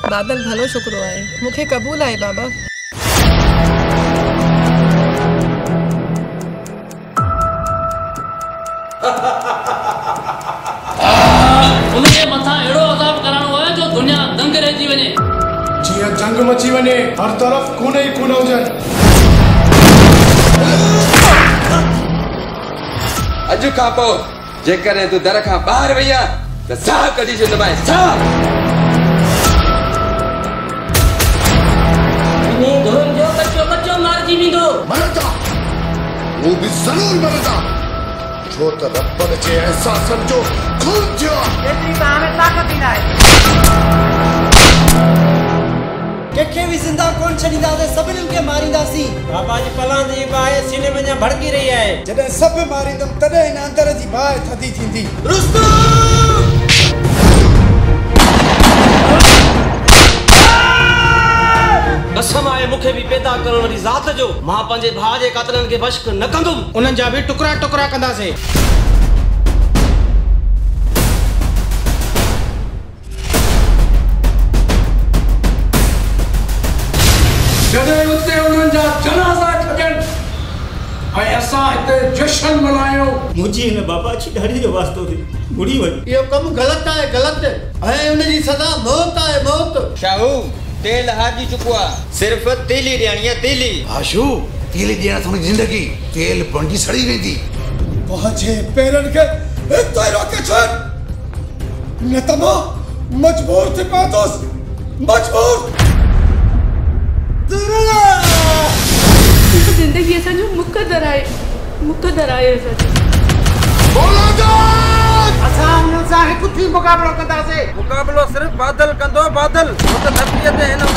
बादल भलो शुक्रो आहे, मूंखे क़बूल आहे बाबा। उनके मथा एड़ो अज़ाब कराणो है जो दुनिया दंग रहिजी वने। जिया जंग मची वने, हर तरफ खून ही खून हुजन। अजु खां पोइ जेकॾहिं तूं दर खां ॿाहिरि वई आहे त साह कढी छॾ भाई साह। इन्हीं धुन जो बच्चो बच्चो मारजी वेंदो। मरदा वो भी जरूर मरदा, छो त रब जे एहसासन जो खून थियो। एतरी त हमें ताकत ही नाहे। केखे भी जिंदा कोन छडींदासीं, सभिनी खे मारींदासीं। बाबा जी पलांद जी बाहि सीने में भड़की रही है। जॾहिं सभु मारींदुमि तॾहिं हिन अंदर जी बाहि थधी थींदी। कसम आहे मूंखे भी पैदा करण वाली ज़ात जो, मां पंहिंजे भाउ जे कातलनि खे बश्क न कंदुमि। उन्हनि जा भी टुकड़ा टुकड़ा कंदासीं। जॾहिं उते उन्हनि जा जनाज़ा ठजनि ऐं असां हिते जश्न मल्हायूं। मुंहिंजी हिन बाबा जी ॾाढी जो वास्तो थी बुरी वई। इहो कमु ग़लति आहे, ग़लति, ऐं उनजी सज़ा मौत आहे, मौत। शाहू तेल हाजी चुको आहे, सिर्फ तेली ॾियणी आहे, तेली। आशू तेल ॾियण थोरी ज़िंदगी तेल बणजी सड़ी वेंदी। पंहिंजे पेरनि खे हिते रोके छॾ, न त मां मजबूर थी पवंदुसि, मजबूर। जिंदगी असांजो मुक़दर आहे, मुक़दर आहे असांजो। असां उन्हनि सां हिकु थी मुक़ाबिलो कंदासीं। मुक़ाबिलो सिर्फ़ बादल कंदो, बादल। धरतीअ ते हिन